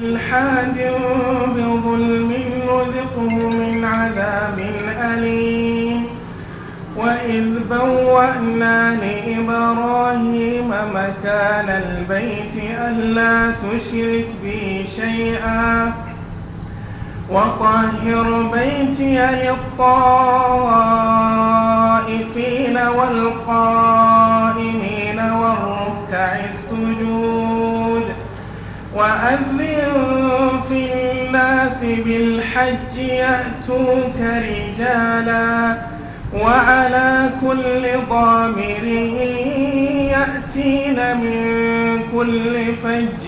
الحاد بظلم نذقه من عذاب أليم وإذ بوأنا لإبراهيم مكان البيت ألا تشرك بي شيئا وطهر بيتي للطائفين والقائمين والركع السجود وأذن في الناس بالحج يأتوك رجالا وعلى كل ضامر يأتين من كل فج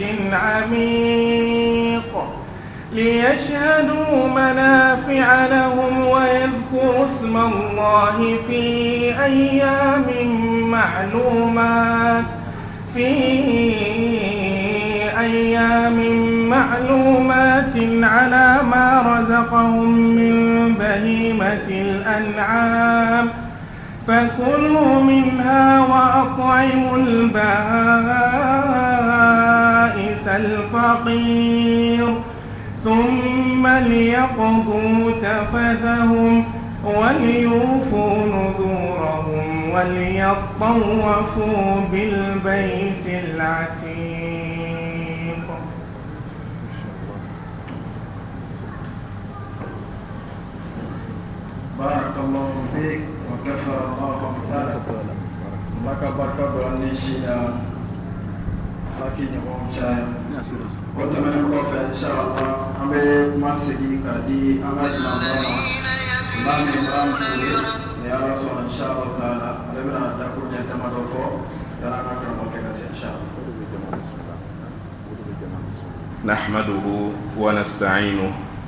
عميق ليشهدوا منافع لهم ويذكروا اسم الله في أيام معلومات على ما رزقهم من بهيمة الأنعام فكلوا منها وأطعموا البائس الفقير ثم ليقضوا تفثهم وليوفوا نذورهم وليطوفوا بالبيت العتيق. بارك الله فيك وكفر الله أمثالك. لك بركة والنشيا لكن يوم شايم وتمنى القوة إن شاء الله أمي مسجي كدي أمي إمام إمام يا رسول إن شاء الله تعالى لبنا دكتور جدا مدفوع يلا نكرم وكذا إن شاء الله. نحمده ونستعينه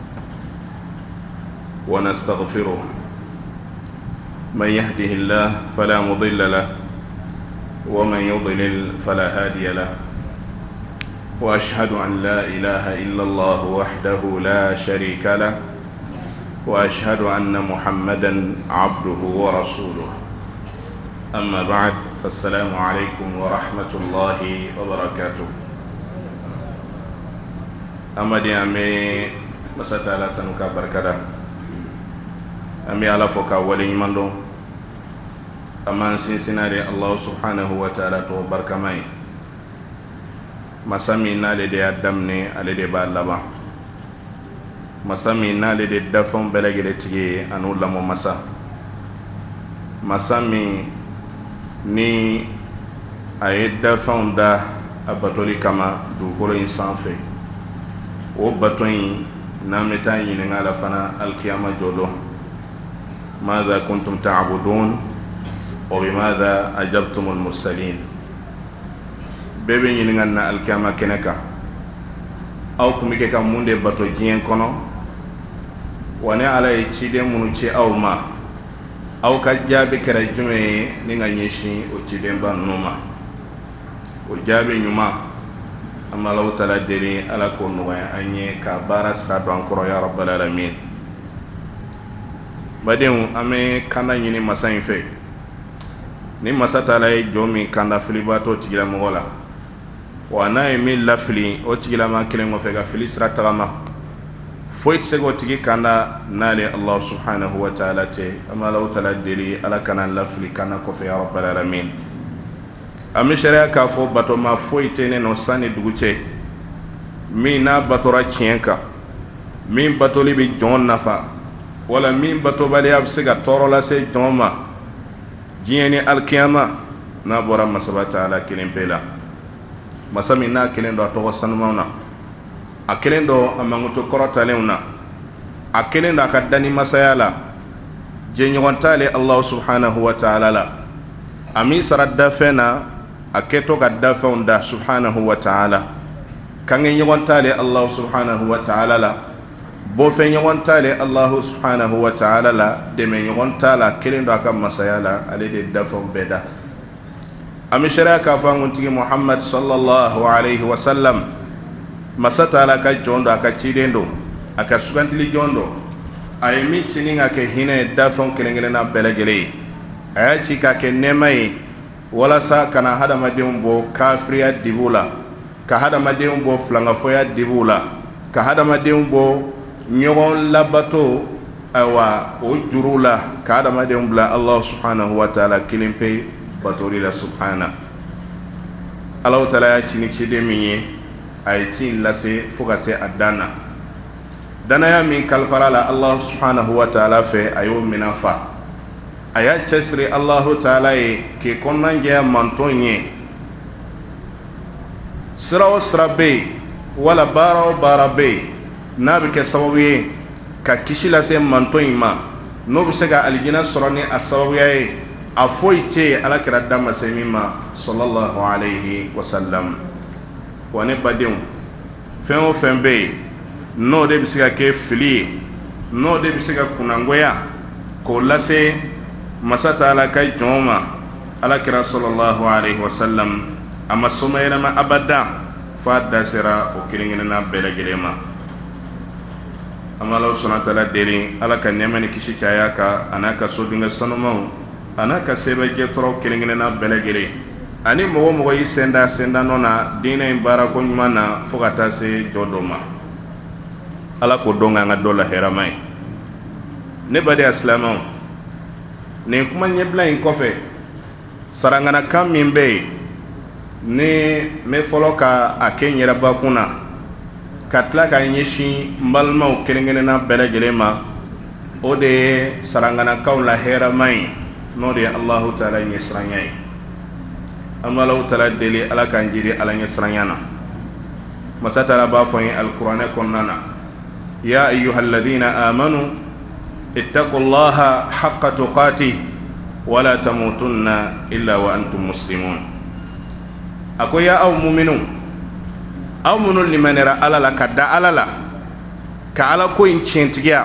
ونستغفره من يهده الله فلا مضل له ومن يضلل فلا هادي له وأشهد أن لا إله إلا الله وحده لا شريك له وأشهد أن محمدا عبده ورسوله أما بعد فالسلام عليكم ورحمة الله وبركاته. أمدي أمي مسألة تنكا بركة أمي على فوق ولي مندو أمان سنسناري الله سبحانه وتعالى بركة ماي مسامي نالي دي أدمني علي دي بالله masami nale de dafon belegere tige anu lamo masa masami ni aye dafon da abatoli kama dugukolo in sanfɛ o baton in n'an bɛ taa ɲininka la fana alkiyama jɔlɔ ماذا كنتم تعبدون وبماذا أجبتم المرسلين bebe ɲininka na alkiyama kɛnɛ kan aw kun bɛ kɛ ka mun de bato diɲɛ kɔnɔ wa ni ala ye ciden minnu ci aw ma aw ka jaabi kɛra jumɛn ye ni ka ɲɛsin o cidenba ninnu ma o jaabi ɲuman an bɛ Alahu taala deli ala k'o nɔgɔya an ye ka baara sira don an kɔrɔ ya rabbal alamin. badenw an bɛ kanda ɲini masa in fɛ ni masa taala ye jɔn min kanda filibaatɔ tigilamɔgɔ la wa n'a ye min lafili o tigilama kelen kɔfɛ ka fili sira tagama foyi tɛ se k'o tigi kanda n'ale Allah subhanahu wa ta'ala tɛ. an bɛ Alahu taala deli ala kana lafili kanda kɔfɛ ya rabbal alamin. an bɛ sariya k'a fɔ batoma foyi tɛ ne nɔ sanni dugu cɛ min n'a batora tiɲɛ kan min batoli bɛ jɔn nafa wala min batobaliya bɛ se ka tɔɔrɔ lase jɔn ma diɲɛ ni alikiyama n'a bɔra masaba taala kelen bɛɛ la. masa min n'a kelen don a tɔgɔ sanumanw na a kelen don a mankuto kɔrɔtalenw na a kelen don a ka dani masaya la jɛɲɔgɔn t'ale Allah subhanahu wa ta'ala la a min sara dafɛn na a kɛtɔ ka dafɛnw da subhanahu wa ta'ala kange ɲɔgɔn t'ale Allah subhanahu wa ta'ala la bɔfɛn ɲɔgɔn t'ale Allah subhanahu wa ta'ala la dɛmɛ ɲɔgɔn t'a la kelen don a ka masaya la ale de dafɛnw bɛɛ da. an bɛ sariya k'a fɔ an kuntigi Muhammad sallallahu alaihi wa sallam masa taala ka jɔn don a ka ciden don a ka sugantili jɔn don a ye min ci ni ka kɛ hinɛ dafɛnw kelen kelenna bɛɛ lajɛlen ye a y'a ci k'a kɛ nɛɛma ye walasa kana hadamadenw bɔ kafiriya dibu la ka hadamadenw bɔ filangafoya dibuw la ka hadamadenw bɔ ɲɔgɔn labato ayiwa o juruw la ka hadamadenw bila Allah subhanahu wa ta'ala kelen pe batori la subhana Allah ta'ala ya cini ciden min ye a ye ci lase fo ka se a dan na danaya min kalifara la Allah subhanahu wa ta'ala fɛ a y'o minɛ fa a y'a cɛsiri Allah ta'ala ye k'i kɔnɔnajɛya mantɔn ye sira o sira bɛ yen wala baara o baara bɛ yen n'a bɛ kɛ sababu ye ka kisi lase mantɔn in ma n'o bɛ se ka alijinɛ sɔrɔ ni a sababuya ye a foyi tɛ yen alakira da ma se min ma sallallahu alayhi wa sallam wa ne badenw fɛn o fɛn bɛ yen n'o de bɛ se ka kɛ fili ye n'o de bɛ se ka kunnangoya k'o lase masa Taala ka jɔnw ma alakira sallallahu alayhi wa sallam a ma soma yɛlɛma abada f'a da sera o kelen-kelenna bɛɛ lajɛlen ma an bɛ Alahu subhanahu wa ta'ala deli ala ka nɛɛma ni kisi caya kan a n'a ka sodenkɛ sanumanw a n'a ka sebɛjɛtɔrɔ kelen-kelenna bɛɛ lajɛlen ani mɔgɔ o mɔgɔ y'i senda nɔ na diinɛ in baarako ɲuman na fo ka taa se jɔ dɔ ma ala k'o dɔn k'an ka dɔ la hɛrɛma ye ne baden silamɛw nin kuma ɲɛbila in kɔfɛ saranganakan min bɛ yen ni n bɛ fɔlɔ ka a kɛ n yɛrɛ bakun na ka tila ka ɲɛsin n balimaw kelen-kelenna bɛɛ lajɛlen ma o de ye saranganakaw la hɛrɛma ye n'o de ye Allahu Ta'ala ɲɛsiranya ye an bɛ Alahu Ta'ala deli ala k'an jiri ala ɲɛsiranya na masa Ta'ala b'a fɔ n ye alikuranɛ kɔnɔna na ya ayyuhalladhina amanu ittaqullaha haqqa tuqatih wala tamutunna illa wa antum muslimun a ko ya aw muminun aw minnu limanira ala la ka da ala la ka ala ko in tiɲɛtigiya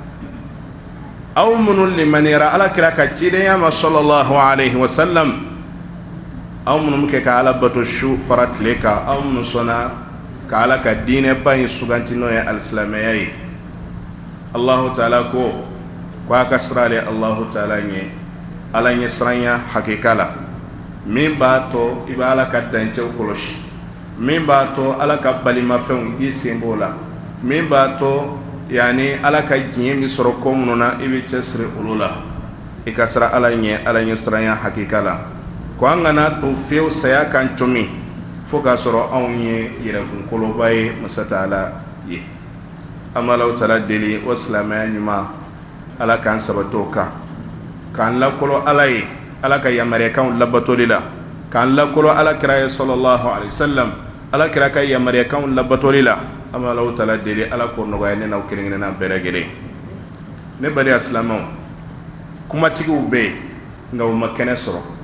aw minnu limanira ala kira ka cidenya ma sallallahu alayhi wa sallam aw minnu kɛ ka ala bato su fara tile kan aw minnu sɔnna ka ala ka diinɛ ba in suganti n'o ye alisilamɛya ye Allahu Ta'ala ko a ka sira le Allahu Ta'ala ɲɛ ala ɲɛsiranya hakika la min b'a to i bɛ ala ka dancɛw kɔlɔsi min b'a to ala ka balimafɛnw i sen b'o la min b'a to yani ala ka diɲɛ min sɔrɔ ko minnu na i bɛ cɛsiri olu la i ka sira ala ɲɛ ala ɲɛsiranya hakika la ko an kana to fiyewu saya kan comi fo k'a sɔrɔ anw ye yɛrɛkunkoloba ye masa Ta'ala ye an bɛ Alahu Ta'ala deli o silamɛya ɲuman ala k'an sabat'o kan k'an lakɔlɔ ala ye ala ka yamaruyakanw labatoli la k'an lakɔlɔ ala kira ye sallallahu alaihi wasallam ala kira ka yamaruyakanw labatoli la an bɛ Alahu Ta'ala deli ala k'o nɔgɔya ne n'aw kelen-kelenna bɛɛ lajɛlen ne baliya silamɛw kumatigiw bɛ yen nka u ma kɛnɛ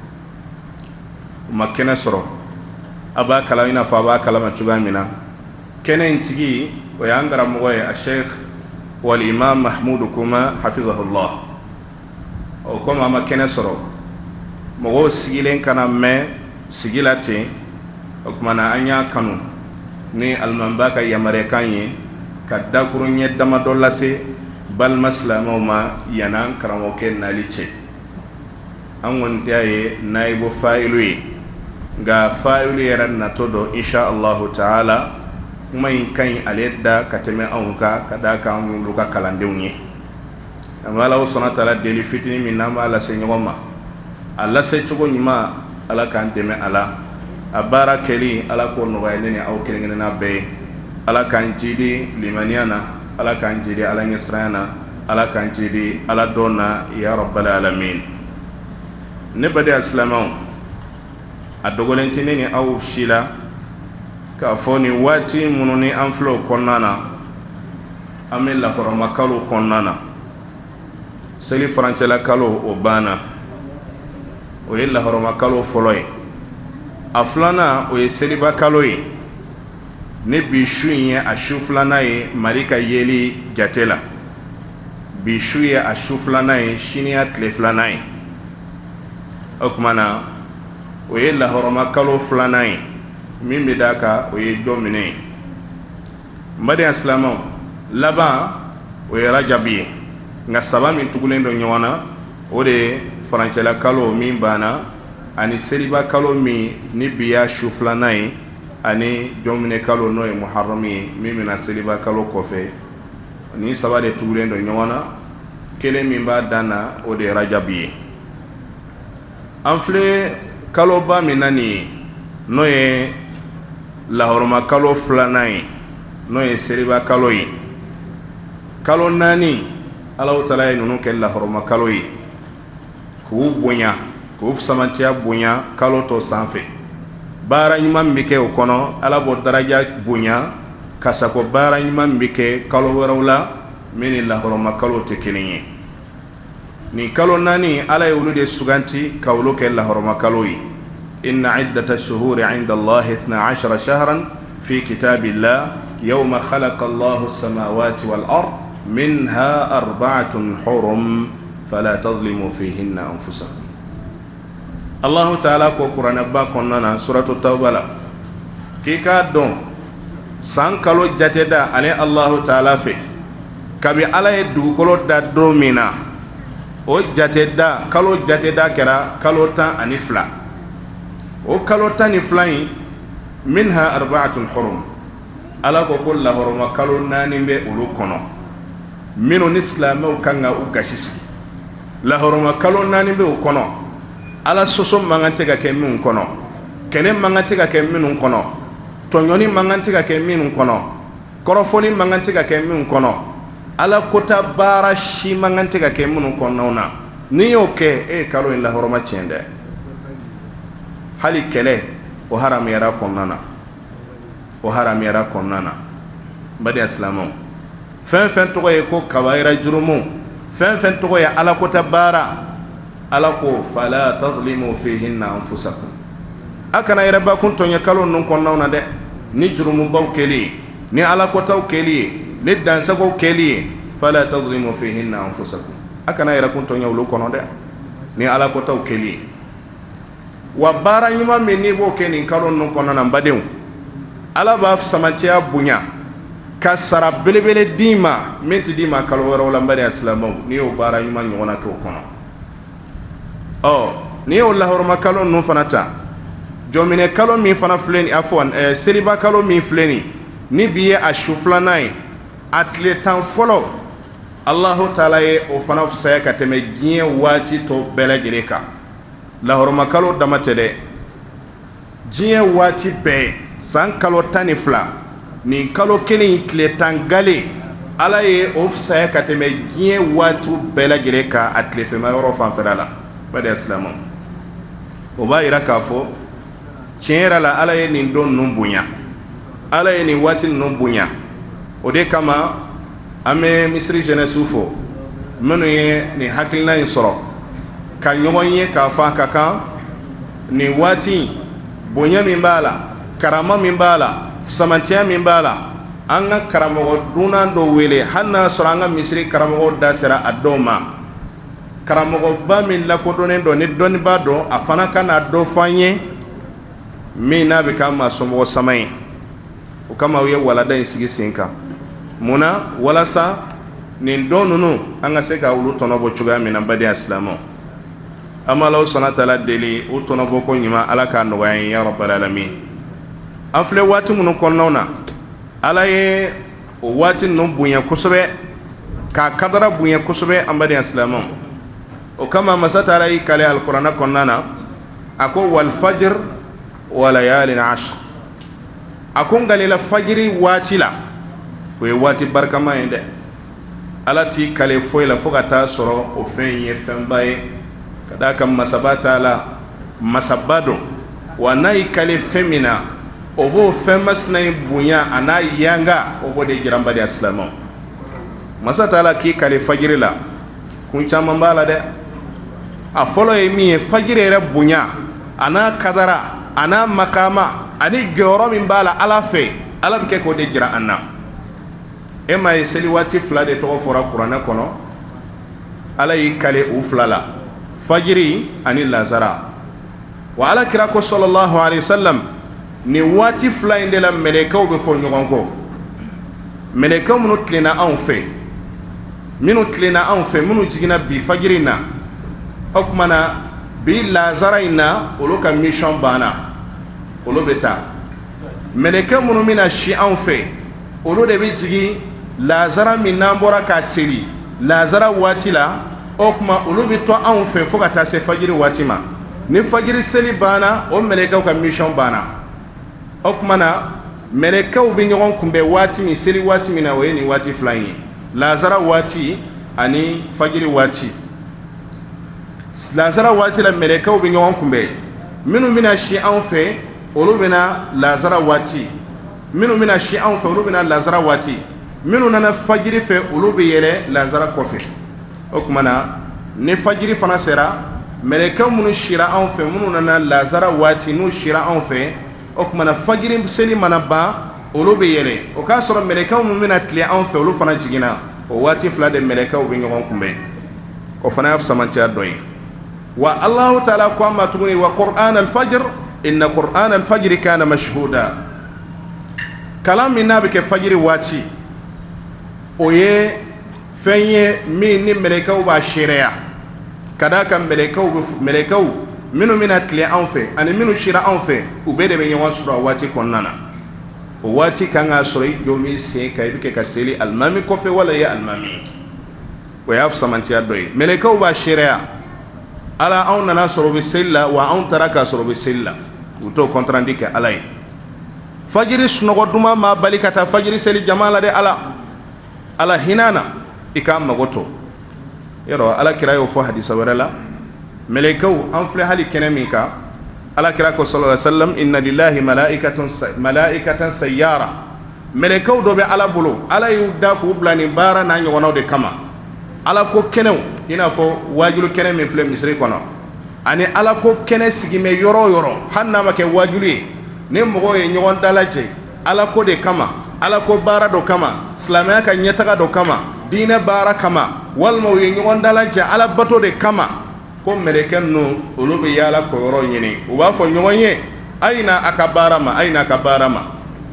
sɔrɔ a b'a kalan i n'a fɔ a b'a kalama cogoya min na kɛnɛ in tigi o y'an karamɔgɔ ye a sheikh wal imam Mahmudu Kuma hafizahullah o komi a ma kɛnɛ sɔrɔ mɔgɔw sigilen kana mɛn sigi la ten o kumana an y'a kanu ni alimanba ka yamaruyakan ye ka dakuru ɲɛ damadɔ lase balima silamɛw ma yan'an karamɔgɔkɛ nali cɛ an kɔni t'a ye nayibu fa'ilu ye nka fa'ilu yɛrɛ natɔ dɔ insha Allahu Ta'ala kuma in ka ɲi ale da ka tɛmɛ anw kan ka d'a kan anw y'olu ka kalandenw ye an bɛ Alahu subhanahu wa ta'ala deli fitinin min n'an b'a lase ɲɔgɔn ma a lase cogo ɲuman ala k'an dɛmɛ a la a baara kɛli ala k'o nɔgɔya ne ni aw kelen-kelenna bɛɛ ye ala k'an jidi limaniya na ala k'an jidi ala ɲɛsiranya na ala k'an jidi ala dɔn na ya rabbal alamin ne baden silamɛw a dogolen tɛ ne ni aw si la k'a fɔ nin waati minnu ni an filɛ o kɔnɔna na an bɛ lahɔrɔma kalo kɔnɔna na seli farancɛla kalo o banna o ye lahɔrɔma kalo fɔlɔ ye a filanan o ye seliba kalo ye ne bi su in ye a su filanan ye mali ka yeli jate la bi su ye a su filanan ye sini ya tile filanan ye o kumana o ye lahɔrɔma kalo filanan ye min bɛ d'a kan o ye jɔ minɛ ye n baden silamɛw laban o ye rajabi ye nka saba min tugulen don ɲɔgɔn na o de ye farancɛla kalo min banna ani seliba kalo min ni bi y'a su filanan ye ani jomine kalo no e muharrami min mina seliba kalo kofe ni sabade turen do nyona kele min ba dana o de rajabi anfle kalo ba minani no e la horma kalo flanai no e seliba kalo yi kalo nani Allah taala nunu ke la horma kalo yi ku bonya ku samantia bonya kalo to sanfe bara nyman bike o kono ala bo daraja bonya kasako bara nyman bike kalo warawla min la horma kalo te kelinye ni kalo nani ala yulu de suganti kawlo ke la horma kalo yi inna iddata ash-shuhuri 'inda Allah 12 shahran fi kitabillah yawma khalaqa Allahu as-samawati wal ard minha 4 hurum fala tadhlimu fihinna anfusakum. Allah ta'ala ko Qur'an ba konnana suratu tawbah la kika don san kalo jateda ale Allah ta'ala fe kabi ala e dugukolo da domina o jateda kalo jateda kera kalo tan ani fla o kalo tan ni fla minha 4 hurum ala ko kullu huruma kalo nani be ulu kono minu islamu kanga u gashisi la huruma kalo nani be u kono ala soso mangante ga ke min kono kene mangante ga ke min kono tonyoni mangante ga ke min kono korofoni mangante ga ke min kono ala kota bara shi mangante ga ke min kono na ni yoke e kalo in la huruma chende hali kele o haram yara konnana o haram yara konnana badi islamu fen to ko e ko kabaira jurumu fen to ko ya ala kota bara alako fala tazlimu fihinna anfusakum akana yaraba kunto nya kalo non kon nawna de ni jurumu baw keli ni alako taw keli ni dansa ko keli fala tazlimu fihinna anfusakum akana yara kunto nya wulu kono de ni alako taw keli wa bara nyuma meni bo keni kalo non kon na mbadew ala ba samantia bunya ka sara belebele dima menti dima kalo wala mbade islamu ni o bara nyuma nyona ko kono ni o la horma kalo no fanata jomine kalo mi fana fleni afwan seliba kalo mi fleni ni biye ashufla nai atle tan folo Allah taala e o fana fsaya ka teme giye wati to belagireka la horma kalo damatede giye wati be san kalo tanifla ni kalo keni tle tangale ala e o fsaya ka teme giye watu belagireka atle fe mayoro fan fedala bade islamu o ba ira kafo chenra la ala ye nin don numbunya ala ye ni wati numbunya o de kama ame misri jeunesse ufo menu ye ni hakilna insoro ka nyogonye ka fa kaka ni wati bonya mimbala karama mimbala samantia mimbala anga karamo dunando wele hanna soranga misri karamo dasera adoma karamogo ba min la ko donen do ni doni ba do afana kana do fanye mi na be kama somo samay o kama wiye wala dan sigi sinka muna wala sa ni donunu anga se ka wulu tono bo chuga mi na badi islamo amma law sanata la deli o tono bo ko nyima ala ka no wayin ya rabbal alamin afle wati mun ko nona ala ye o wati no bunya kusobe ka kadara bunya kusobe ambadi islamo o kama masata rai kale alqur'ana konnana ako wal fajr wa layalin ashr akon galila fajri watila we wati barkama inde alati kale foila fogata soro o fenye fembaye kada kam masabata la masabado wanai kale femina obo femas nay bunya ana yanga obo de jiramba de islamo masata la ki kale fajri la kun chama mbala de a folo e mi fajire re bunya ana kadara ana makama ani goro min bala ala fe ala ke ko de jira anna e may seli wati fla de to fora qur'ana kono ala yi kale u flala fajiri ani lazara wa ala kira ko sallallahu alaihi wasallam ni wati fla inde la melekaw be fo nyogon ko melekaw munu tlena an fe minu jigina bi fajirina okmana bi lazara ina olo ka mission bana olo beta meleke minnu bɛna si anw fɛ olu de bɛ jigin lazara min n'an bɔra k'a seli lazara waati la o kuma olu bɛ to anw fɛ fo ka taa se fajiri waati ma ni fajiri seli banna o melekɛw ka mission banna o kuma na melekɛw bɛ ɲɔgɔn kunbɛn waati min seli waati min na o ye nin waati fila in ye lazara waati ani fajiri waati lazara waati la melekɛw bɛ ɲɔgɔn kunbɛn minnu bɛna si anw fɛ olu bɛna lazara waati minnu bɛna si anw fɛ olu bɛna lazara waati minnu nana fajiri fɛ olu bɛ yɛlɛ lazara kɔfɛ o kuma na ni fajiri fana sera melekɛw minnu sira anw fɛ minnu nana lazara waati n'u sira anw fɛ o kuma na fajiri seli mana ban olu bɛ yɛlɛ o k'a sɔrɔ melekɛw minnu bɛna tile anw fɛ olu fana jiginna o waati fila de melekɛw bɛ ɲɔgɔn kunbɛn o fana y'a samantiya dɔ ye wa Allahu taala ko an ma tuguni wa qur'an al-fajr inna qur'an al-fajr kana mashhuda kalam min n'a bɛ kɛ fajiri waati o ye fɛn ye min ni melekɛw b'a seereya ka d'a kan melekɛw minnu bɛna tile anw fɛ ani minnu sira anw fɛ u bɛɛ de bɛ ɲɔgɔn sɔrɔ a waati kɔnɔna na o waati kan k'a sɔrɔ i jɔ min sen kan i bɛ kɛ ka seli alimami kɔfɛ wala i ye alimami o y'a samantiya dɔ ye melekɛw b'a seereya ala anw nana sɔrɔ u bɛ seli la wa anw taara k'a sɔrɔ u bɛ seli la u t'o kɔntarandi kɛ ala ye fajiri sunɔgɔ duman ma bali ka taa fajiri seli jama la de ala hinɛ na i k'a mago to yɔrɔ ala kira y'o fɔ hadisa wɛrɛ la melekɛw an filɛ hali kɛnɛ min kan ala kira ko sallallahu alaihi wasallam inna lillahi malaikatan sayyara melekɛw dɔ bɛ ala bolo ala y'u da k'u bila nin baara n'a ɲɔgɔnnaw de kama ala ko kɛnɛw i n'a fɔ wajulu kɛnɛ min filɛ misiri kɔnɔ ani ala ko kɛnɛ sigimɛ yɔrɔ o yɔrɔ hali n'a ma kɛ wajulu ye ni mɔgɔw ye ɲɔgɔn dalajɛ ala ko de kama ala ko baara dɔ kama silamɛya ka ɲɛtaga dɔ kama diinɛ baara kama walima u ye ɲɔgɔn dalajɛ ala bato de kama ko melekɛ ninnu olu bɛ yaala k'o yɔrɔ ɲini u b'a fɔ ɲɔgɔn ye a ye na a ka baara ma a ye na a ka baara ma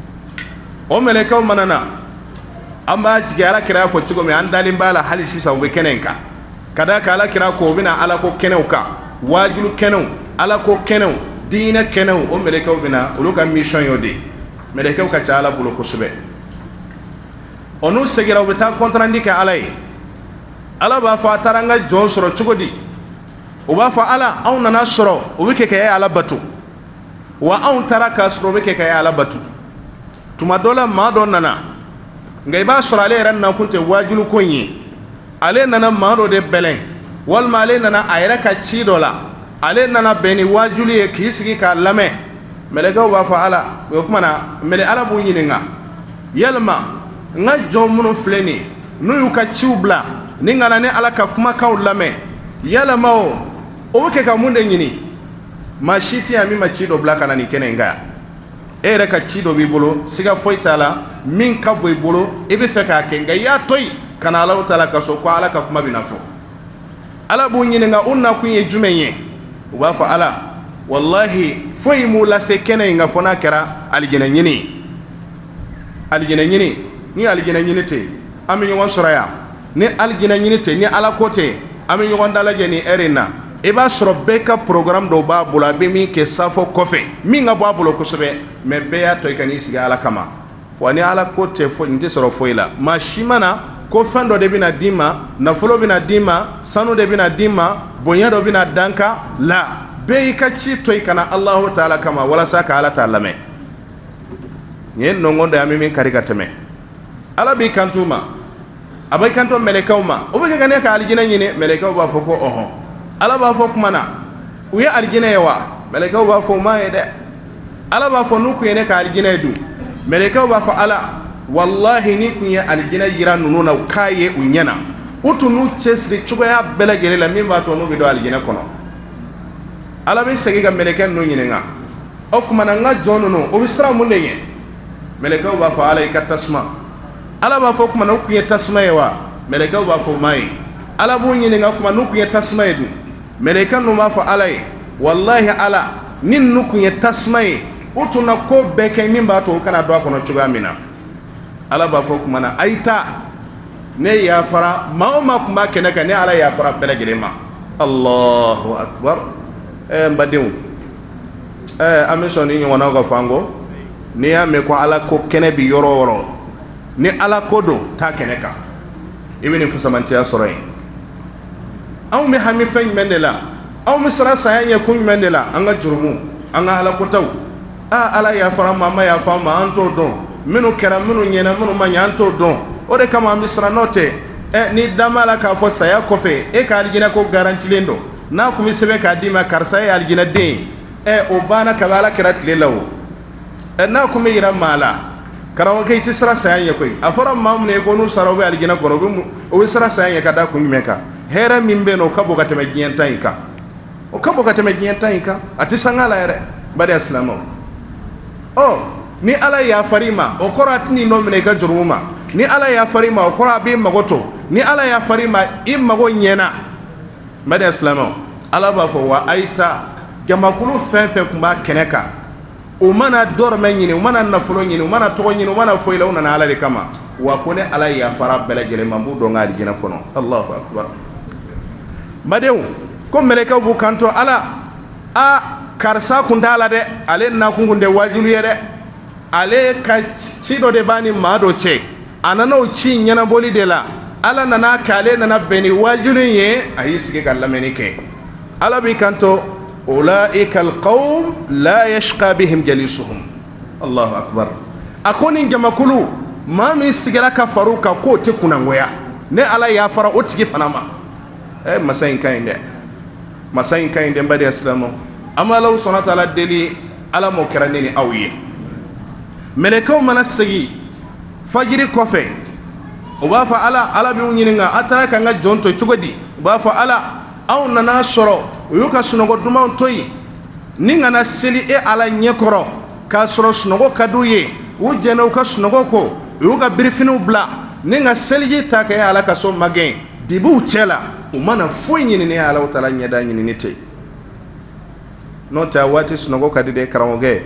o melekɛw mana na an b'a jigin ala kira y'a fɔ cogo min an dalen b'a la hali sisan u bɛ kɛnɛ in kan ka d'a kan ala kira ko u bɛna ala ko kɛnɛw kan wajulu kɛnɛw ala ko kɛnɛw diinɛ kɛnɛw o melekɛw bɛna olu ka mission y'o de melekɛw ka ca ala bolo kosɛbɛ o n'u segira u bɛ taa kɔntarandi kɛ ala ye ala b'a fɔ a taara an ka jɔn sɔrɔ cogo di u b'a fɔ ala anw nana sɔrɔ u bɛ kɛ k'a ye ala bato wa anw taara k'a sɔrɔ u bɛ kɛ k'a ye ala bato tuma dɔ la maa dɔ nana nka i b'a sɔrɔ ale yɛrɛ nakun tɛ wajulu ko in ye ale nana maa dɔ de bɛlɛn walima ale nana a yɛrɛ ka ci dɔ la ale nana bɛn ni wajulu ye k'i sigi k'a lamɛn melekɛw b'a fɔ ala o kuma na ala b'u ɲininka yalima n ka jɔn minnu filɛ nin n'u y'u ka ciw bila ni n kana ni ala ka kumakanw lamɛn yalama o bɛ kɛ ka mun de ɲini maa si tɛ yan min ma ci dɔ bila ka na nin kɛnɛ in kan e yɛrɛ ka ci dɔ b'i bolo siga foyi t'a la min ka bɔ i bolo i bɛ fɛ k'a kɛ nka i y'a to yen ka na ala ta la ka sɔrɔ ko ala ka kuma bɛ na fɔ ala b'u ɲininka u nakun ye jumɛn ye u b'a fɔ ala wallahi foyi m'u lase kɛnɛ in ka fɔ n'a kɛra alijinɛ ɲini alijinɛ ɲini ni alijinɛ ɲini tɛ an bɛ ɲɔgɔn sɔrɔ yan ni alijinɛ ɲini tɛ ni ala ko tɛ an bɛ ɲɔgɔn dalajɛ ni ɛri in na i b'a sɔrɔ bɛɛ ka programme dɔw b'a bolo a bɛ min kɛ safo kɔfɛ min ka bɔ a bolo kosɛbɛ mɛ bɛɛ y'a to i ka n'i sigi ala kama wa ni ala ko tɛ foyi nin tɛ sɔrɔ foyi la maa si mana ko fɛn dɔ de bɛna d'i ma nafolo bɛna d'i ma sanu de bɛna d'i ma bonya dɔ bɛna dan kan la bɛɛ y'i ka ci to i kana alahu taala kama walasa ka ala t'a lamɛn nin ye nɔngɔn dɔ ye an bɛ min kari ka tɛmɛ ala b'i kanto ma a b'i kanto mɛlɛkɛw ma o bɛ kɛ ka ne ka alijinɛ ɲini mɛlɛkɛw b'a fɔ ko ɔhɔn ala b'a fɔ kuma na u ye alijinɛ ye wa mɛlɛkɛw b'a fɔ u m'a ye dɛ ala b'a fɔ n'u kun ye ne ka alijinɛ ye dun mɛlɛkɛw b'a fɔ ala wallahi ni kun ye alijinɛ yira ninnu na u k'a ye u ɲɛna u tun n'u cɛsiri cogoya bɛɛ lajɛlen la min b'a to n'u bɛ don alijinɛ kɔnɔ ala bɛ segin ka mɛlɛkɛ ninnu ɲininka o kuma na n ka jɔn ninnu o bɛ siran mun de ɲɛ mɛlɛkɛw b'a fɔ ala i ka tasuma ala b'a fɔ kuma na u kun ye tasuma ye wa mɛlɛkɛw b'a fɔ u m'a ye ala b'u ɲininka kuma n'u kun ye tasuma ye dun mɛlɛkɛ ninnu b'a fɔ ala ye wallahi ala ni ninnu kun ye tasuma ye u tun na ko bɛɛ kɛ min b'a to u kana don a kɔnɔ cogoya min na ala b'a fɔ kuma na a yi ta ne yafara maa o maa tun b'a kɛnɛ kan ne ala yafara bɛɛ lajɛlen ma allahu akbar n badenw an bɛ sɔn ni ɲɔgɔnnaw ka fɔ an kɔ ni ya me ko ala ko kene bi yoro ni ala ko do ta kene ka ibini fusamantiya soroy aw mi hami fen mendela aw mi sara sayanya kun mendela anga jurmu anga ala ko taw ala ya fara mama ya fama anto don minu kera minu nyena minu manya anto don o de kama mi sara note ni damala ka fo saya kofe ka aljina ko garantilendo na ko mi sebe ka dima karsa ya aljina de o bana ka bala kera tlelawo na ko mi yira mala karawo kay ti sara sayanya koy afara mam ne ko nu sara be aljina ko o sara sayanya ka da ko meka hera mimbe no kabo ka teme gienta ika o kabo ka teme gienta ika ati sangala yare bade islamo ni ala ya farima o korati ni nomine ka juruma ni ala ya farima o kora bi magoto ni ala ya farima mago nyena bade islamo ala ba fo wa aita jamakulu fefe kumba keneka o mana dorme nyini o mana nafulo nyini o mana to nyini o mana fo ila una ala de kama wa kone ala ya fara bele gele mambu do ngadi jina kono Allahu akbar badew ko meleka bu kanto ala karsa kundala de ale na kungunde wajulu yede ale ka cido de bani mado che anano ci nyana boli de la ala nana kale nana beni wajulu ye ayi sige kallameni ke ala bi kanto ulaika alqawm la yashqa bihim jalisuhum Allahu akbar akoni jamakulu mami sigara ka faruka ko te kunangoya ne ala ya fara o tigi fanama masayin kainde mbadi islamo amma law subhanahu wa ta'ala deli ala mo karanini awiye melekaw mana segi fajiri kofe o ba fa ala bi unyininga atara kanga jonto chugodi o ba fa ala aw nana soro yuka sunogo duma toyi ninga na seli ala nyekoro ka soro sunogo kaduye u jeno ka sunogo ko yuka birifinu bla ninga seliji take ala ka so magen dibu chela o mana foyi nyini ala ta'ala nyada nyini te nota wati sunogo kadide karamoge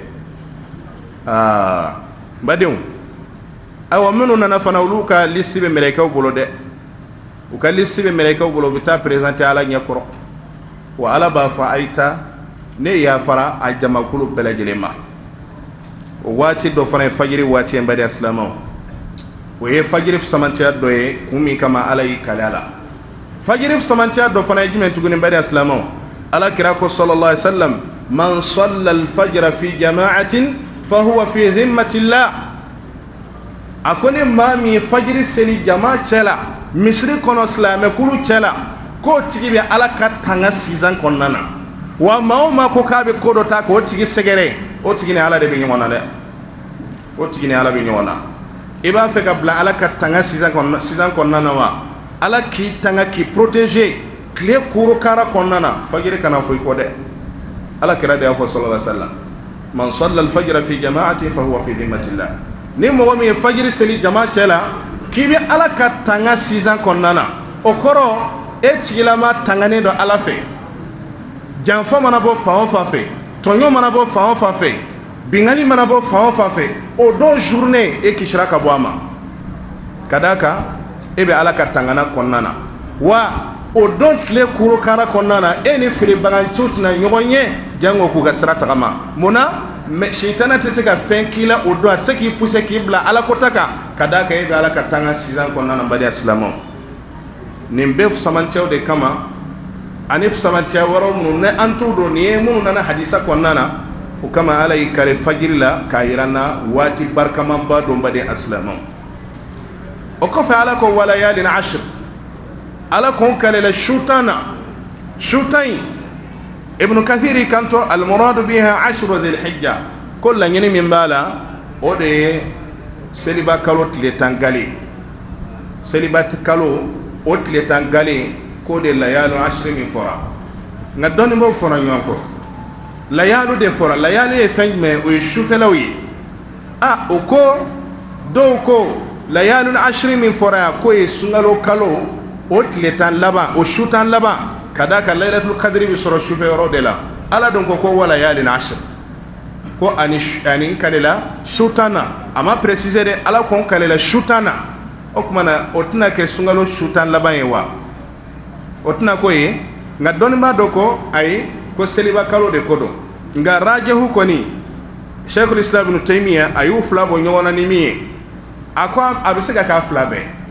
badin awa minu nana fana uluka lisibe melekaw bolo de uka lisibe melekaw bolo bita présenter ala nyakoro wa ala ba fa aita ne ya fara a jamakulu belajelema wati do fana fajiri wati mbadi islamo o ye fajiri samantiya do ye kumi kama ala yi kalala fajiri samantiya do fana jimen tuguni mbadi islamo ala kirako sallallahu alaihi wasallam man salla al-fajr fi jama'atin fa huwa fi dhimmati Allah akoni mami fajiri seli jama chela misri kono islame kulu chela ko tigibe ala ka tanga sizan konnana wa mauma ko kabe kodo ta ko tigi segere o tigi ne ala de be nyona de o tigi ne ala be nyona iba fe ka bla ala ka tanga sizan konnana wa ala ki tanga ki protéger clé kuru kara konnana fajiri kana foy ko de ala kira de afo sallallahu alaihi wasallam man salla al-fajr fi jama'ati fa huwa fi dhimmatillah ni mo mi fajiri seli jama'a chela kibi ala ka tanga sizan konnana o koro tigilama tangane do ala fe janfa mana bo fawo fa fe tonyo mana bo fawo fa fe bingali mana bo fawo fa fe o do journée kishra ka boama kadaka ebe ala ka tangana konnana wa o don tle kuro kara konnana ni fili baganchut na nyogonye jango ku ga sirata kama mona shaytana te se ka fenkila o do se ki pousse ki bla ala kotaka kadaka ebe ala ka tanga sizan konnana mbadi islamo nimbe samantiaw de kama anif samantiaw waro mun ne antu do ni mun nana hadisa konnana o kama ala ikale fajiri la kayirana wati barkaman ba do mbadi islamo o ko fa ala ko wala yalin ashr ala kon kale la shutana shutai ibn kathiri kanto al murad biha ashru dhil hijja kullu nyini min bala o de seliba kalo tile tangali seliba kalo o tile tangali ko de layalu ashri min fora nga doni mo fora nyonko layalu de fora layalu e fengme o shufelawi o ko do ko layalu ashri min fora ko e sungalo kalo o tiletan laba o shutan laba kadaka laylatul qadri bi sura shufeero de la ala don ko wala yalin ashr ko ani kalela shutana ama préciser de ala kon kalela shutana o kuma na otna ke sungalo shutan laba yewa otna ko ye nga don ma do ko ay ko seliba kalo de kodo nga rajahu koni Sheikhul Islam Ibn Taymiyyah ayu fula bo nyona ni mi akwa abisega ka fula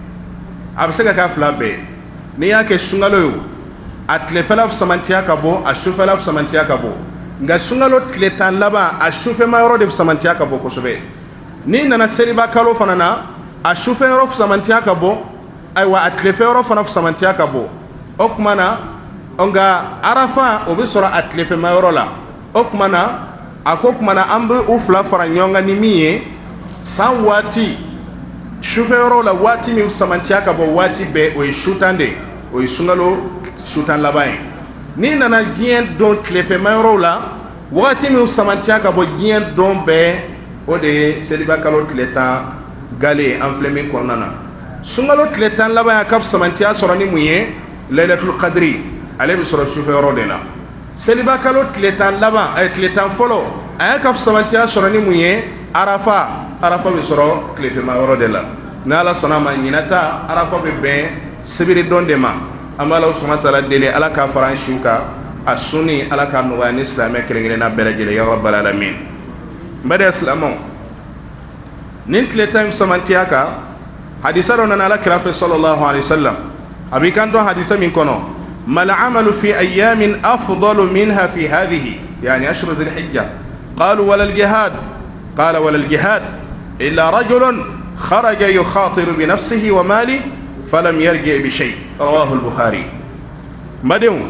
be ni yake sungalo yo atle fala samantiya ka bo ashufala samantiya ka bo nga sungalo tletan laba ashufe mayoro de samantiya ka bo ko sobe ni nana seriba kalo fanana ashufe ro samantiya ka bo aywa atle fero fana samantiya ka bo okmana onga arafa obisora atle fe mayoro la okmana akokmana ambe ufla fara nyonga ni miye san wati shufero la wati mi samantiya ka bo wati be o shutande o sungalo shutan labai ni nana gien don klefe mayoro la wati mi samantiya ka bo gien don be o de seliba kalo tleta gale enflemi konana sungalo tleta labai akap samantiya sorani muye lailatul qadri ale bi soro shufero de la seliba kalo tletan laba ay tletan folo ay kaf samantiya sorani muye arafa bi soro klefe mayoro de la na ala sonama nyinata arafa be be sibiri donde ma amala subhanahu wa ta'ala dele ala ka faran shuka asuni ala ka no wani islam kelengere na belajele ya rabbal alamin mbade islamo nin tletan samantiya ka hadisa ron na ala kirafe sallallahu alaihi wasallam abi kan don hadisa min kono ما العمل في أيام أفضل منها في هذه يعني أشهر ذي الحجة قالوا ولا الجهاد قال ولا الجهاد إلا رجل خرج يخاطر بنفسه وماله فلم يرجع بشيء رواه البخاري مديون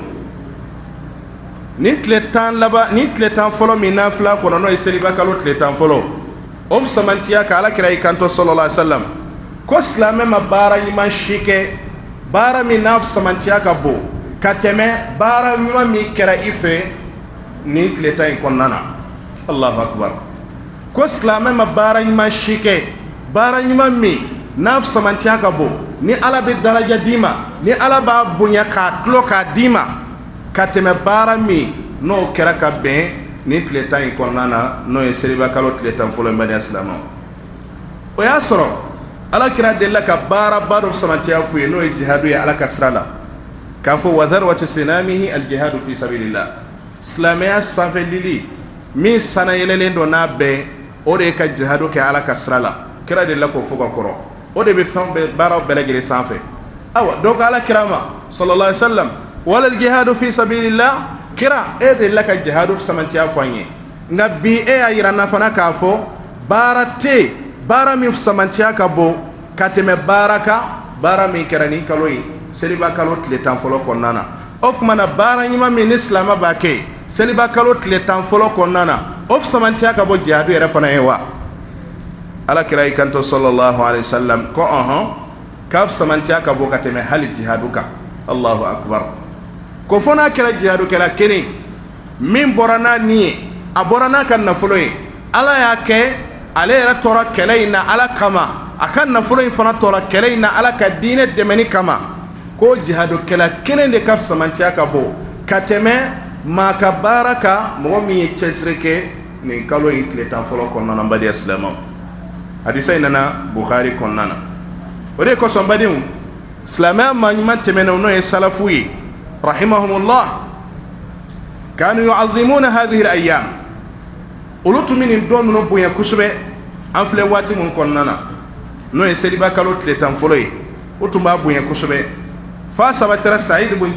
نتلتان فلو من نافلا كنا يسلبا كالو تلتان فلو أم سمانتيا كالا كراي كانتو صلى الله عليه وسلم كسلام ما بارا يمان شيكي بارا من ناف سمانتيا كابو kateme bara mima mi kera ife ni tleta in konnana Allahu akbar ko islame ma bara nyima shike bara nyima mi naf samantiya ka bo ni ala be daraja dima ni ala ba bunya ka tlo ka dima kateme bara mi no kera ka be ni tleta in konnana no e seriba kalo tleta folo mbadi islamo o ya soro ala kira della ka bara bado samantiya fu no e jihadu ya ala kasrala كافو وذروة سنامه الجهاد في سبيل الله سلامي الصافي للي مي سنة يلين دو نابي أودي كجهادو كعلا كسرالا كرا دي لكو فوق كرو أودي بفهم بارو بلغي صافي أو دوك على كرامة صلى الله عليه وسلم ولا الجهاد في سبيل الله كرا إيدي لك الجهاد في سمنتيا فاني نبي إيه يرانا فنا كافو بارتي بارا مي في سمنتيا كابو كاتم باركا بارا مي كراني كالوي seliba kalo tletan folo konnana okmana bara nyima min islam bake seliba kalo tletan folo konnana of samantiya ka bo jihadu yere fana ewa ala kirai kanto sallallahu alaihi wasallam ko kaf samantiya ka bo kateme hal jihaduka Allahu akbar ko fona kira jihadu kala keni min borana ni aborana kan na folo ala yake ale yere tora keleina ala kama akan na folo fana tora keleina ala ka dine demeni kama ko jihadu kala kelen de kaf samantiya ka bo kateme maka baraka mo mi chesreke ni kalo itleta folo konnana mbadi islamo hadisa inana bukhari konnana ore ko sombadi islama man temena no e salafuyi rahimahumullah kanu yu'azzimuna hadhihi al-ayyam ulutu min don no buya kusube anfle wati mun konnana no e seliba kalo tleta folo yi utumba buya kusube فسبتر سعيد بن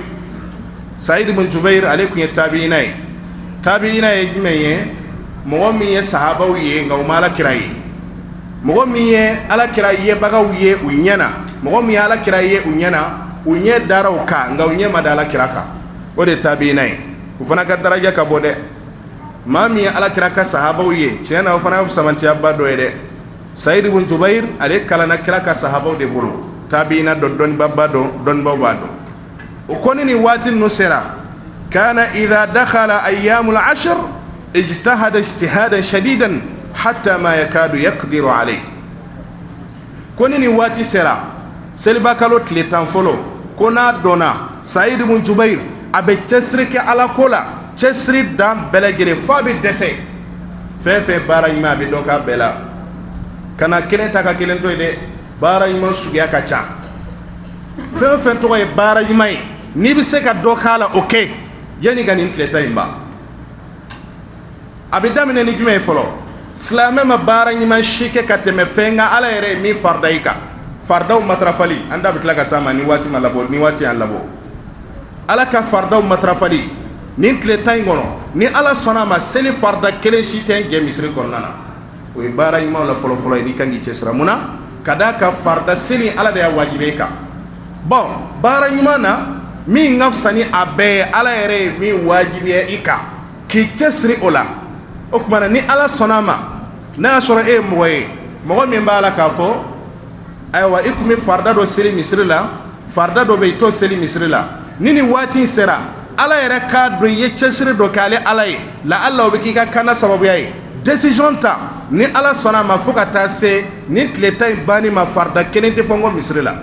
جبير عليكم تابعين يجمعين مغمية صحابة ويه غومالا كراي مغمية على كراي بغاوية ونينا مغمية على كراي ونينا داروكا غونية مدالا كراكا ودي تابعين وفنا كدرجة كبودة مامي على كراكا صحابة ويه شينا وفنا سمانتيا بادو يدي سعيد بن جبير عليك كلانا كراكا صحابة ودي برو تابينا دون بابادو دون بابادو وكونني وات النصرة كان إذا دخل أيام العشر اجتهد اجتهادا شديدا حتى ما يكاد يقدر عليه كونني وات سرا سلبا كالو تلتان فلو كنا دونا سعيد بن جبير أبي تسرك على كولا تسري دام بلغيري فابي دسي ففي بارا يما بدوكا بلا كنا كلين تاكا كلين تويدي bara yima sugiya ka ca fen fen to bara yima ni bi se ka do kala okay yani ganin tleta imba abidamine ni jume folo silame ma bara nyima shike kateme fenga ala yere mi fardaika fardaw matrafali anda bitla ka sama ni wati malabo ni wati an labo ala ka fardaw matrafali ni tle tay ngono ni ala sona ma seli farda kelen shiten ge misri konnana o bara nyima la folo folo ni kangi cesra muna kada ka farda seli ala da wajibe ka bon bara nyima na mi ngafsani abe ala yere mi wajibe ika ki cesri ola okmana ni ala sonama na sura e moye mo min bala ka fo aywa ikumi farda do seli misri la farda do be to seli misri la nini wati sera ala yere ka do ye cesri do kale ala yi la Allah be kika kana sababu yayi decision ta ni ala sonama fuka ta se ni tleta bani ma farda kenente fongo misri la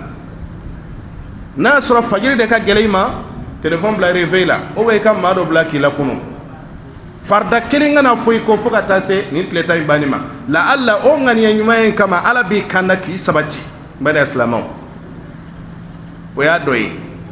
na sura fajiri de ka geleima telephone bla réveil la o be ka mado bla ki la kunu farda kelinga na foy ko fuka ta se ni tleta bani ma la alla o ngani nyumayen kama ala bi kanda ki sabati bada islamo o ya doyi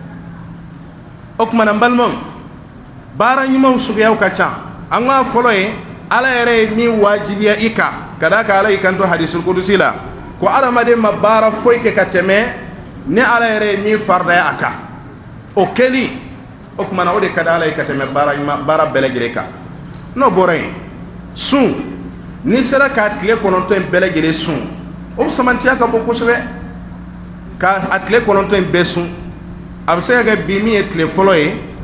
okuma na balmon bara nyuma sugiya ka cha anga foloye ala yere mi wajibiya ika kada ka ala ikanto hadisul qudusi la ko ala made mabara foy ke kateme ni ala yere mi farda ya aka o keli okuma na ode kada ala ikateme bara belegireka no boray sun ni sera ka tle kononto en belegire sun o samantia ka boko sebe ka atle kononto en besun abse ga bi mi etle folo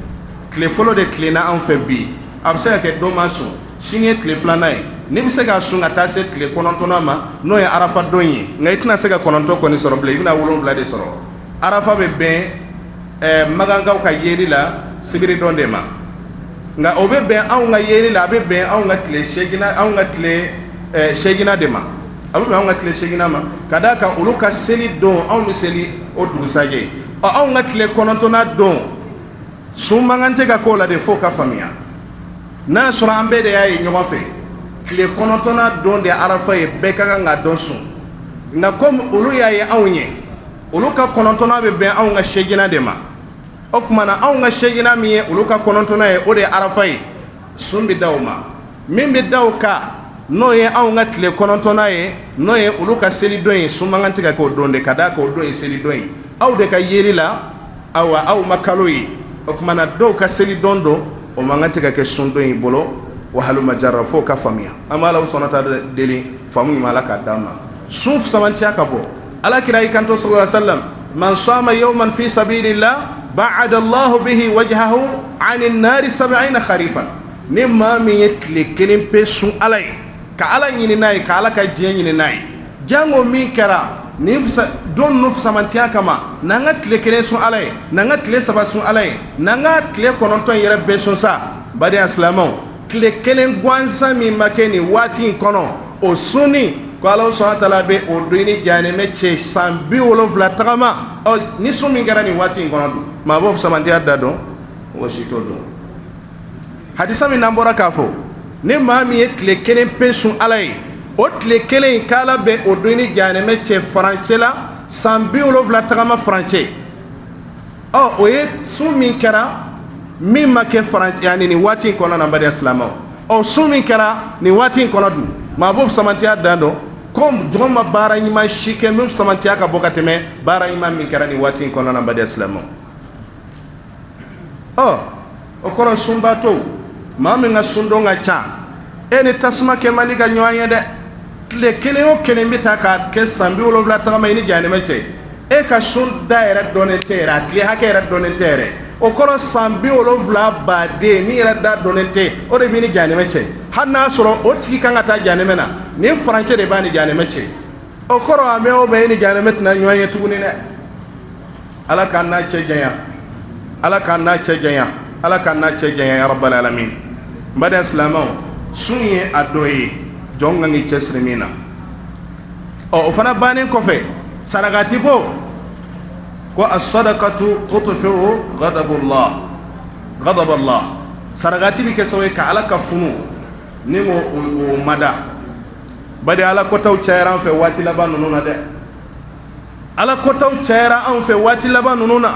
de tle na en fait bi abse ga do masu sinye tle flana ni bi se ga sun ata se tle kononto na ma no ya arafa donye ngai tna se ga kononto ko ni soro ble ibna wolon bla de soro arafa be ben maganga ka yeri la sibiri donde ma nga obe ben aw nga yeri la be ben aw nga tle shegina aw nga tle shegina de ma aw be aw nga tle shegina ma kada ka uluka seli don aw mi seli o dusaje aw nga tle kononto na don sumangante ka ko la de fo ka famia na sura ambe de yayi nyoma fe tle kononto na don de arafa e be ka nga don sun na kom ulu yayi aw nye uluka kononto na be ben aw nga shegina de ma okmana aw nga shegina miye uluka konontona ye ode arafai sumbi dawma mimbi dawka no ye aw nga tle konontona ye no ye uluka seli doyi sumanganti ka ko donde kada ko doyi seli doyi aw de ka yeri la aw makaloyi okmana do ka seli dondo o manganti ka ke sundoyi bolo wa halu majarra fo ka famia amala sonata deli famu malaka dama suf samantia ka bo ala kira ikanto sallallahu alaihi wasallam man sama yawman fi sabilillah بعد الله به وجهه عن النار 70 خريفا نما من يتل كلم بسون علي كالا ني ناي كالا كجين ني ناي جانغو مي كرا نفس دون نفس مانتيا كما نغا تل كلم سون علي نغا تل سبا سون علي نغا تل كونتون يرا بسون سا بدي اسلامو تل كلم غوانسا مي ماكني واتين كونو او سوني ko Allah subhanahu wa ta'ala be o doini jane meche sambi wolof la tagama o ni sumi garani wati ngono ma bo samandi adda do o shito do hadisa mi nambora kafo ne ma mi etle kelen pension alay o tle kelen kala be o doini jane meche français la sambi wolof la tagama français o ye sumi kara mi make français yani ni wati kono na bari islamo o sumi kara ni wati kono du ma bo samandi adda do comme joma bara nyima shike mum samantia ka bokateme bara nyima mi karani wati kono na bade islamo o kono sumbato mami nga sundo nga cha eni tasma ke malika nyoanye de le kele o kele mbita ka ke sambi wolo vla tagama ini jani meche e ka sun daira donete ra kle hakera donete o kono sambi wolo vla bade ni ra da donete o de bini jani meche hanna soro o tiki kanga ta jani mena ni français de bani jani meche o koro ame o be ni jani metna nyoye tuguni ne ala kanna chejaya ala kanna chejaya ala kanna chejaya ya rabbal alamin bada islamo sunye adoyi jonga ngi chesrimina o fana bani ko fe saragati bo ko as-sadaqatu tutfi'u ghadab Allah saragati bi kesoy ka ala ka funu ni o mada bade ala ko taw chayran fe wati laban nuna de ala ko taw chayra an fe wati laban nuna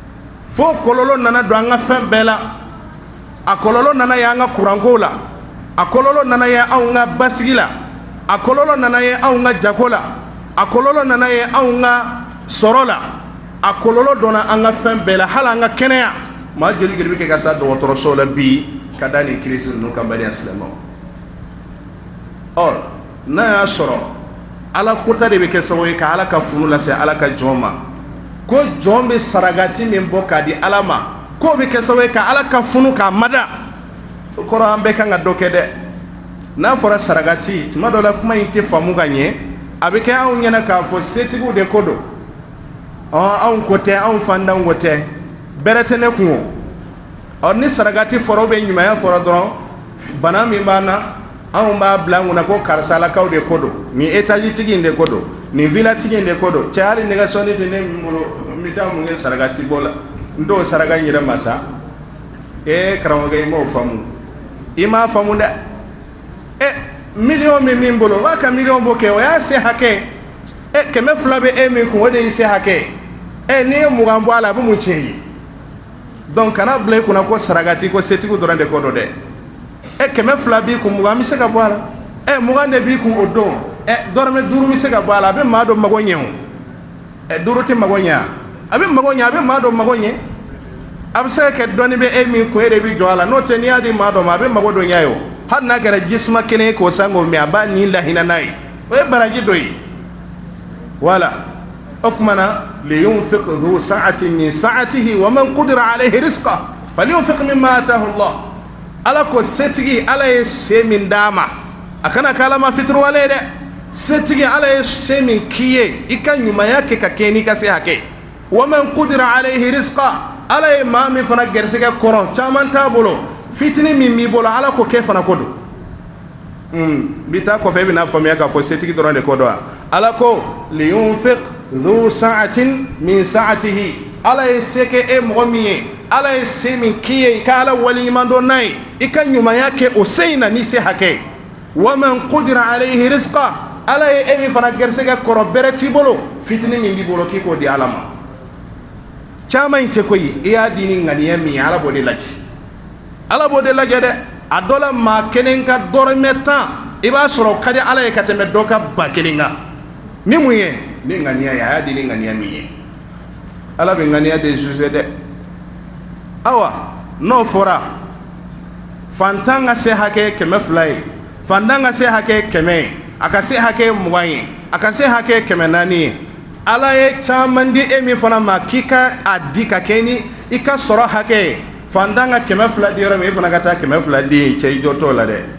fo kololo nana do anga fem bela a kololo nana ya anga kurangola a kololo nana ye anw ka basigi la, a kololo nana ye anw ka jago la, a kololo nana ye anw ka sɔrɔ la, a kololo donna an ka fɛn bɛɛ la, hali an ka kɛnɛya. maa joli joli bɛ kɛ ka sa dɔgɔtɔrɔso la bi ka da nin kirisi ninnu kan bani silamɛw. Or n'a y'a sɔrɔ ala kota de bɛ kɛ sababu ye ka ala ka funu lase ala ka jɔn ma, ko jɔn bɛ saragati min bɔ k'a di ala ma, k'o bɛ kɛ sababu ye ka ala ka funu k'a mada, o kɔrɔ an bɛɛ kan ka dɔ kɛ dɛ. n'a fɔra saragati tuma dɔ la kuma in tɛ faamu ka ɲɛ, a bɛ kɛ anw ɲɛna k'a fɔ setigiw de ko don, anw ko tɛ, anw fandanw ko tɛ, bɛrɛ tɛ ne kun o. Ni saragati fɔra bɛ ɲumanya fɔra dɔrɔn bana min b'an na anw b'a bila an kunna ko karisalakaw de ko don, nin etaji tigi in de ko don, nin villa tigi in de ko don. Cɛ hali nɛgɛsɔnni tɛ ne bolo n bɛ taa mun kɛ saragati bɔ la, n t'o saraka n yɛrɛ ma sa. Karamɔgɔ i m'o faamu, i m'a faamu dɛ. Miliyɔn min bolo o b'a ka miliyɔn bɔ kɛ o y'a se hakɛ, 200 bɛ e min kun o de y'i se hakɛ, n'i ye 20 bɔ a la a bɛ mun tiɲɛ ye? Donc kana bila i kunna ko saragati ko setigiw dɔrɔn de ko don dɛ. 200 b'i kun 20 bɛ se ka bɔ a la, 20 de b'i kun o don, dɔrɔmɛ 5 bɛ se ka bɔ a la, a bɛ maa dɔ mago ɲɛ o, 5 tɛ mago ɲɛ, a bɛ mago ɲɛ, a bɛ maa dɔ mago ɲɛ. A bɛ se ka kɛ dɔɔni bɛ e min kun e de bɛ jɔ a la, n'o tɛ n'i y'a di maa dɔ ma a bɛ mago dɔ ɲɛ o, hali n'a kɛra jisuma kelen ye k'o san k'o min a b'a ni lahinɛ n'a ye, o ye baraji dɔ ye. Wala o tuma na liyunfiq dhu sa'atin min sa'atihi wa man qudira alayhi rizqa falyunfiq mimma ataahu Allah. Ala ko setigi ala ye se min d'a ma, a kana k'ala ma fitiriwale dɛ. Setigi ala ye se min k'i ye i ka ɲumanya kɛ ka kɛ n'i ka se hakɛ. Wa man qudira alayhi rizqa, ala ye maa min fana gɛrɛsɛgɛ kɔrɔ caman t'a bolo, fitini min b'i bolo ala ko kɛ fana ko don. Bi taa kɔfɛ i bɛna faamuya k'a fɔ setigi dɔrɔn de ko don wa? Ala ko liyunfiq dhu sa'atin min sa'atihi, ala ye se kɛ e mɔgɔ min ye, ala ye se min k'i ye i ka ala waliɲuman dɔn n'a ye, i ka ɲumanya kɛ o se in na ni se hakɛ. Wa man qudira alayhi rizqa, ala ye e min fana gɛrɛsɛgɛ kɔrɔ bɛrɛ t'i bolo, fitini min b'i bolo k'i k'o di ala ma. Caman in tɛ koyi i y'a di ni ŋaniya min ye ala b'o de lajɛ, ala b'o de lajɛ dɛ. A dɔ la maa kelen ka dɔrɔmɛ 10 i b'a sɔrɔ o ka di ala ye ka tɛmɛ dɔ ka 1000 kan. Ni mun ye? Ni ŋaniya ye, a y'a di ni ŋaniya min ye. Ala bɛ ŋaniya de juger dɛ. Awa n'o fɔra fantan ka se hakɛ 200 ye, fantan ka se hakɛ 100 ye, a ka se hakɛ 20 ye, a ka se hakɛ 400 ye. Ala ye caman di e min fana ma k'i ka a di ka kɛ ni i ka sɔrɔ hakɛ ye. Fantan ka 200 di yɔrɔ min i fana ka taa 200 di cɛ i jɔ t'o la dɛ.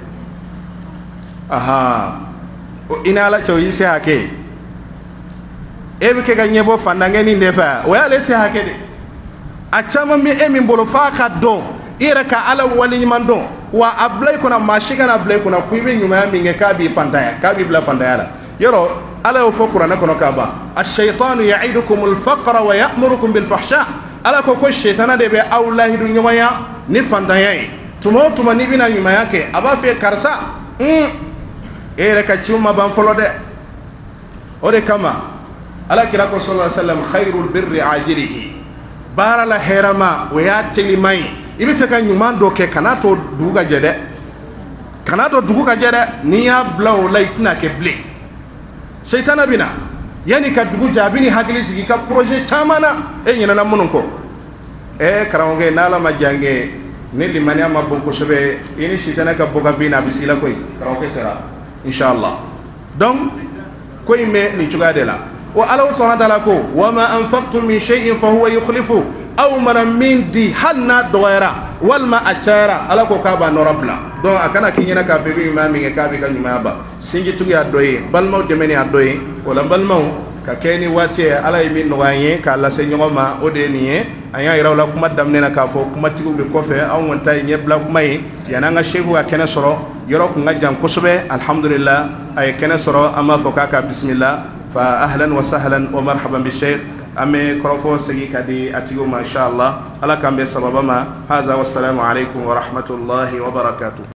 I ni ala cɛ o y'i se hakɛ ye. E bɛ kɛ ka ɲɛbɔ fandankɛnin de fɛ, o y'ale se hakɛ de. A caman bɛ e min bolo f'a ka dɔn i yɛrɛ ka ala waliɲuman dɔn, wa a bila i kunna maa si kana bila i kunna ko i bɛ ɲumanya min kɛ k'a b'i fantanya, k'a b'i bila fantanya la. Yɔrɔ ala y'o fɔ kuranɛ kɔnɔ k'a ban, ash-shaytanu ya'idukumul faqra wa ya'murukum bil fahsha. Ala ko shetana de bɛ aw lahidu ɲɔgɔnya ni fantanya ye. Tuma o tuma n'i bɛna ɲumanya kɛ a b'a fɛ karisa e yɛrɛ ka ciw ma ban fɔlɔ dɛ. O de kama ala kira ko sallallahu alaihi wasallam khairul birri ajilihi, baara la hɛrɛma o y'a teliman ye. I bɛ fɛ ka ɲuman dɔ kɛ kana to dugu ka jɛ dɛ, kana to dugu ka jɛ dɛ. N'i y'a bila o la i tɛna kɛ bilen. Shetana bɛ na yanni ka dugu jɛ a bɛ ni hakili jigin ka projet caman na e ɲinɛna minnu kɔ. Karamɔgɔ n'ala ma jan kɛ ni limaniya ma bon kosɛbɛ i ni shetana ka bɔ ka bin na a bɛ s'i la koyi. Karamɔgɔ sera inshallah. Donc ko in bɛ nin cogoya de la. Wa ala subhanahu wa ta'ala ko wa ma anfaqtum min shay'in fa huwa yukhlifu, aw mana min di hali n'a dɔgɔyara walima a cayara ala ko k'a b'a nɔrɔ bila. Donc a kana k'i ɲɛna k'a fɔ i bɛ ɲumanya min kɛ k'a b'i ka ɲumanya ban. Sinjitigi y'a dɔ ye, balimaw dɛmɛ y'a dɔ ye. O la balimaw ka kɛ ni waati ye ala ye min nɔgɔya an ye k'a lase ɲɔgɔn ma, o de ye nin ye. An y'a yira u la kuma daminɛ na k'a fɔ kumatigiw bɛ kɔfɛ, anw kɔni ta ye ɲɛbila kuma ye yanni an ka seku ka kɛnɛ sɔrɔ. Yɔrɔ kun ka jan kosɛbɛ, alhamdulillah a ye kɛnɛ sɔrɔ. An b'a fɔ k'a ka bisimila. Fa ahlan wa sahlan wa marhaban bi sheikh. An bɛ kɔrɔfɔ segin ka di a tigiw ma inshallah. Ala k'an bɛ sababa ma. Haza wassalamu alaikum wa rahmatullahi wa barakatuh.